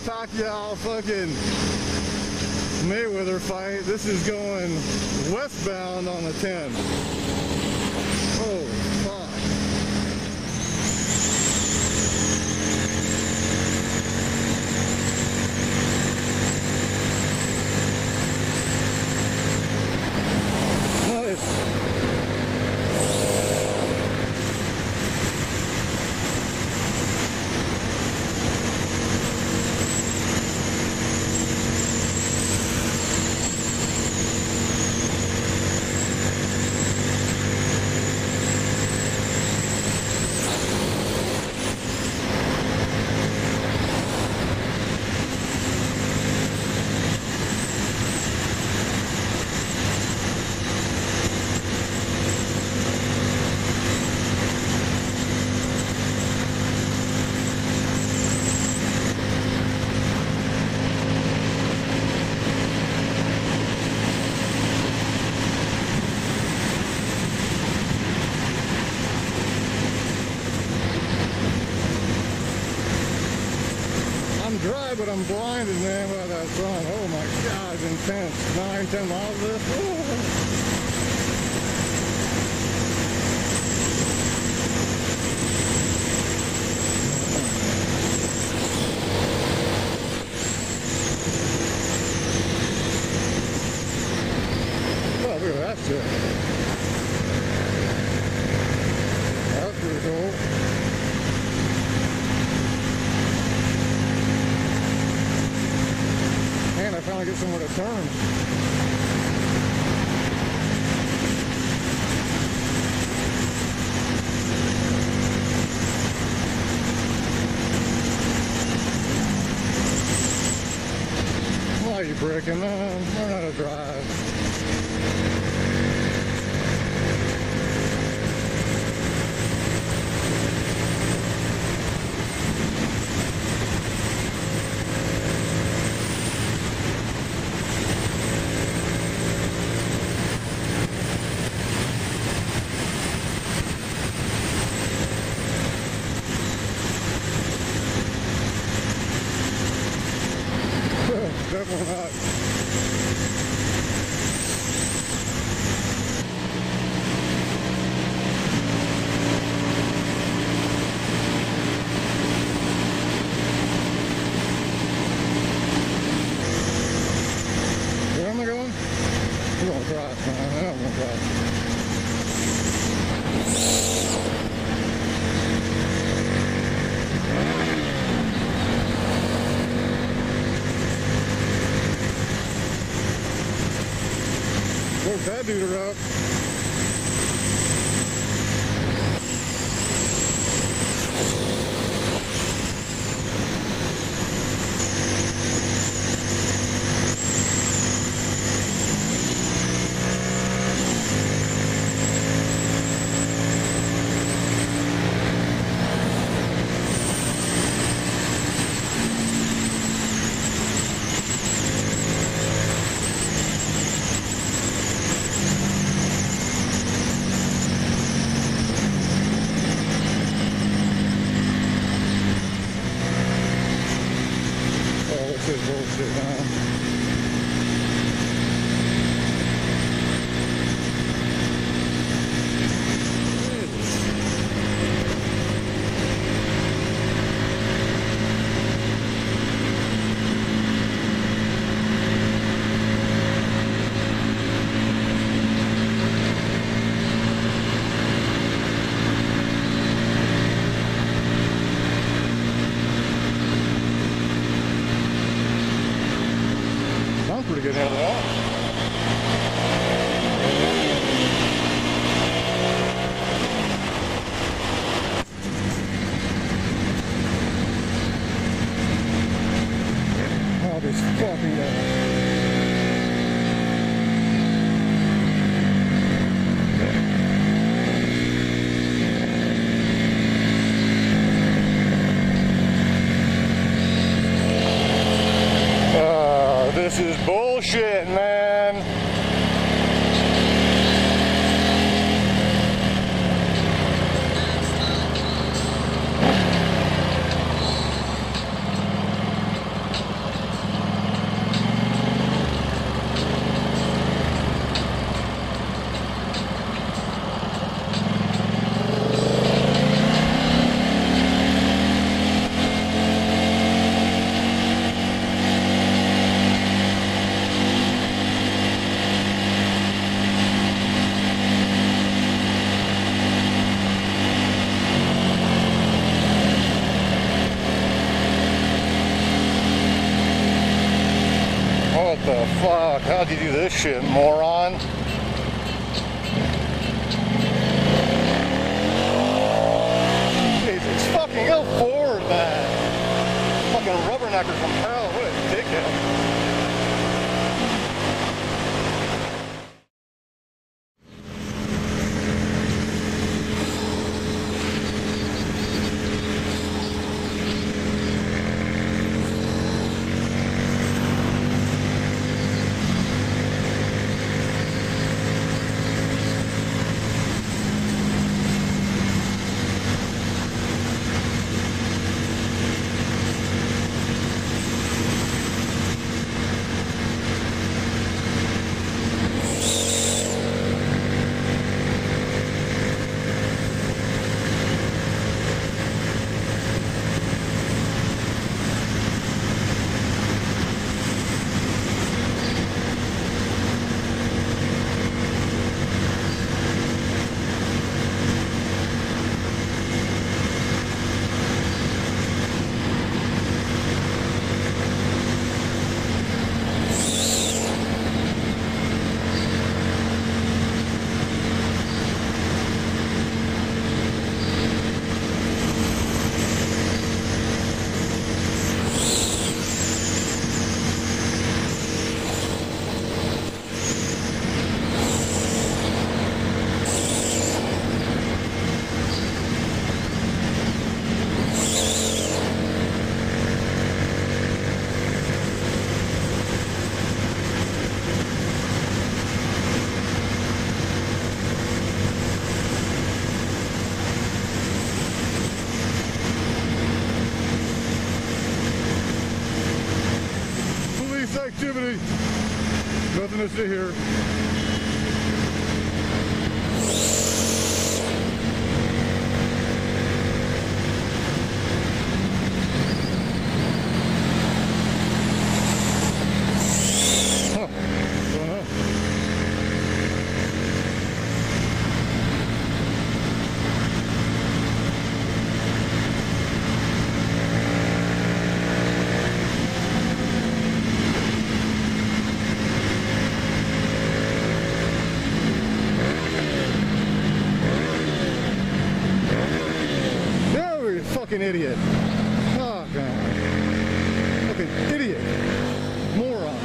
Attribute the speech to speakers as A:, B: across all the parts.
A: PACquiao fucking MAYweather fight. This is going westbound on the 10. Oh, fuck. Dry, but I'm blinded, man, by that sun. Oh my God, it's intense. 9-10 miles of this. Oh, look at that shit. That's pretty cool. I finally get somewhere to turn. Why are you braking? Learn how to drive. Definitely not. Where am I going? We're going to cross, man. I'm going to cross. Woke that dude up. This is bullshit, man. Pretty good out of that. Oh, this fucking guy. This is bullshit, man. Why'd you do this shit, moron? Jesus, fucking go forward, man. Fucking rubbernecker from hell, what a dickhead. Activity. Nothing to see here. Fucking idiot. Oh, God. Fucking idiot. Moron.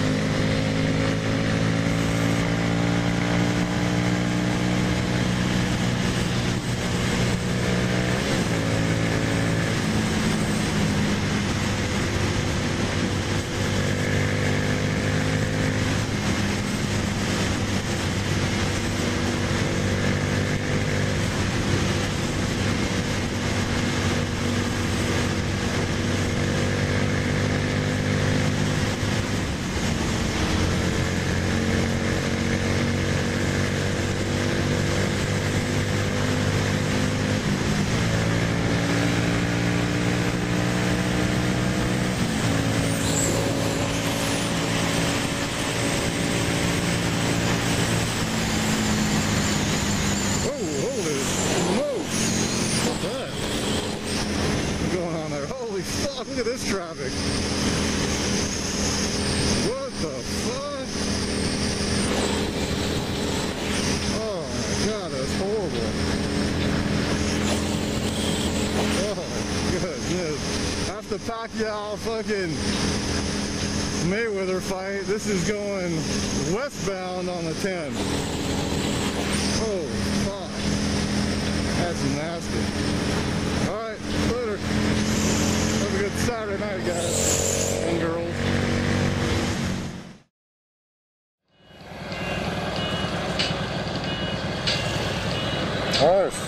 A: Look at this traffic. What the fuck? Oh my God, that's horrible. Oh goodness. After Pacquiao fucking MAYweather fight, this is going westbound on the 10. Oh fuck. That's nasty. Alright, later. Have a good Saturday night, guys and girls. Alright.